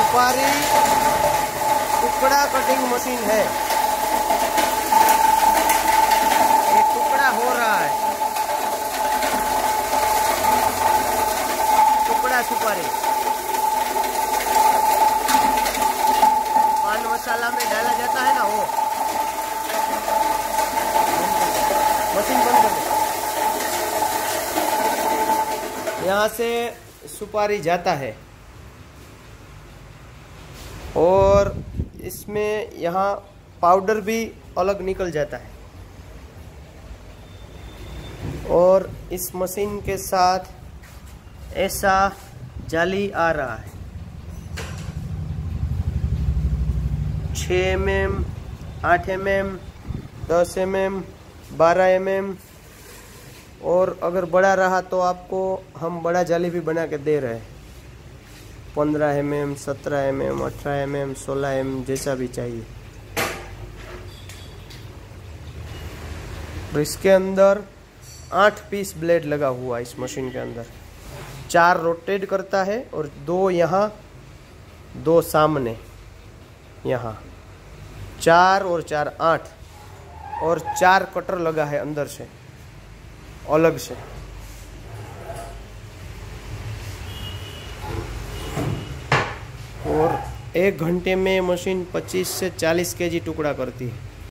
सुपारी टुकड़ा cutting machine है। ये टुकड़ा हो रहा है, टुकड़ा सुपारी पान मसाला में डाला जाता है ना, वो मशीन बंद कर दो। यहाँ से सुपारी जाता है और इसमें यहाँ पाउडर भी अलग निकल जाता है। और इस मशीन के साथ ऐसा जाली आ रहा है 6 mm, 8 mm, 10 mm, 12 mm, और अगर बड़ा रहा तो आपको हम बड़ा जाली भी बना के दे रहे हैं। 15 mm, 17 mm, 18 mm, 16 mm, जैसा भी चाहिए। और इसके अंदर 8 पीस ब्लेड लगा हुआ है इस मशीन के अंदर। 4 रोटेट करता है और 2 यहाँ 2 सामने, यहाँ 4 और 4 8, और 4 कटर लगा है अंदर से अलग से। और 1 घंटे में मशीन 25 से 40 kg टुकड़ा करती है।